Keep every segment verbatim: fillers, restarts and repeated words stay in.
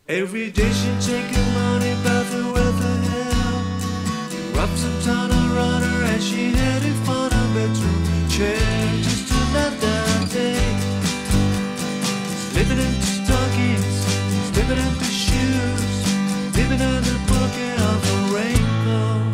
Every day she taking money about the weather hell. Up some tunnel runner as she headed for the bedroom chair. Just another day, slipping into stockings, slipping into shoes, living in the pocket of a raincoat.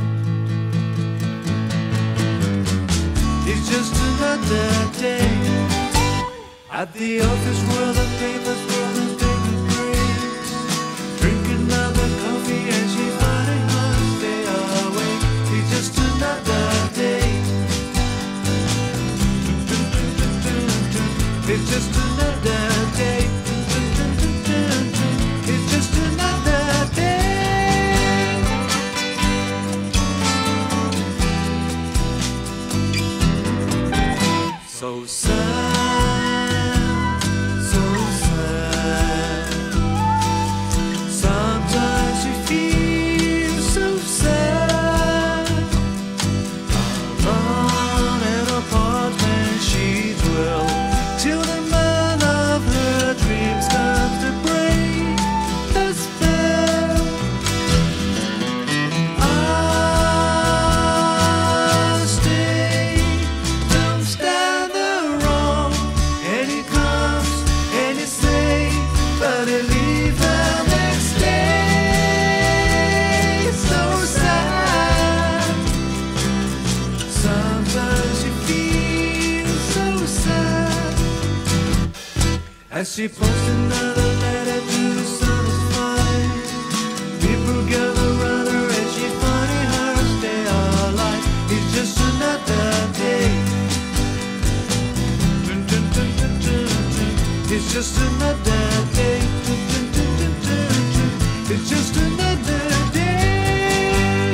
It's just another day at the office where the papers were the daily breaks, drinking another coffee and she finding her stay awake. It's just another day. It's just another day. It's just another day. So sad, so sad. Sometimes you feel so sad. Alone and apart when she dwells, till the man of her dreams comes to break the spell. I'll stay, don't stand the wrong. And he comes and he stays, but he leaves the next day. So sad. Sometimes you feel so sad. As she posts another letter to the sun is fine, people gather around her and she finding her stay alive. It's just another day. Dun, dun, dun, dun, dun, dun. It's just another day. Dun, dun, dun, dun, dun, dun. It's just another day.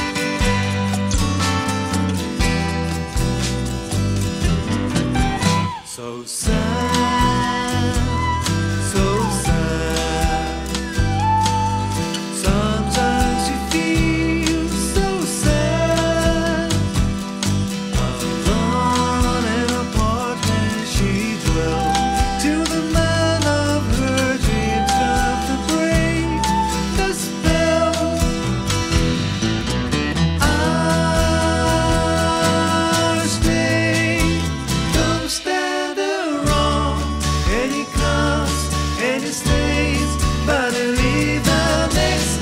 So sad, so sad. Sometimes you feel so sad. Alone and apart when she dwells, till the man of her dreams comes to break the spell. I'll stay, don't stand the wrong. And he comes and he stays, but he leaves the next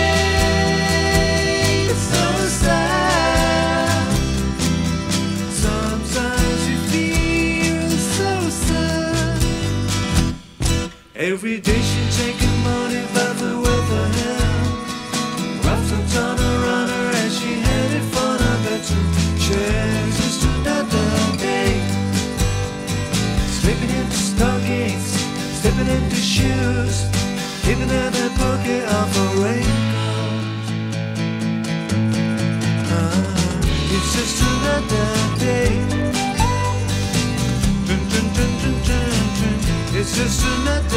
day. So sad. Sometimes you feel so sad. Every day she taking money about the weather hell. Wrapped some tunnel around her as she headed for the bedroom chair. Just another day, slipping into stockings, slipping into shoes, living in the pocket of a raincoat. Ah, it's just another day. Dun, dun, dun, dun, dun, dun. It's just another